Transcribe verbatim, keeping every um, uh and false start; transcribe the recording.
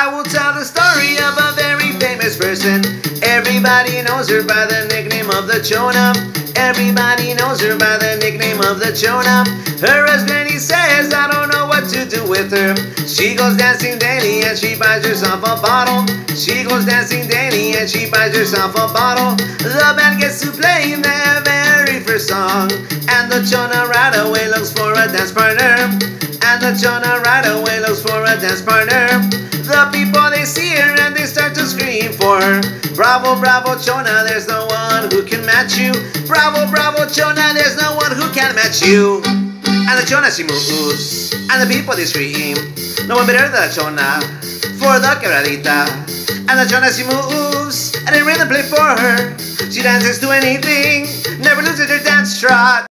I will tell the story of a very famous person. Everybody knows her by the nickname of the Chona. Everybody knows her by the nickname of the Chona. Her husband, he says, I don't know what to do with her. She goes dancing daily and she buys herself a bottle. She goes dancing daily and she buys herself a bottle. The band gets to play their very first song, and the Chona right away looks for a dance partner. And the Chona right away looks for a dance partner. The people, they see her and they start to scream for her. Bravo, bravo, Chona, there's no one who can match you. Bravo, bravo, Chona, there's no one who can match you. And the Chona, she moves, and the people, they scream, no one better than the Chona for the quebradita. And the Chona, she moves, and the rhythm play for her. She dances to anything, never loses her dance trot.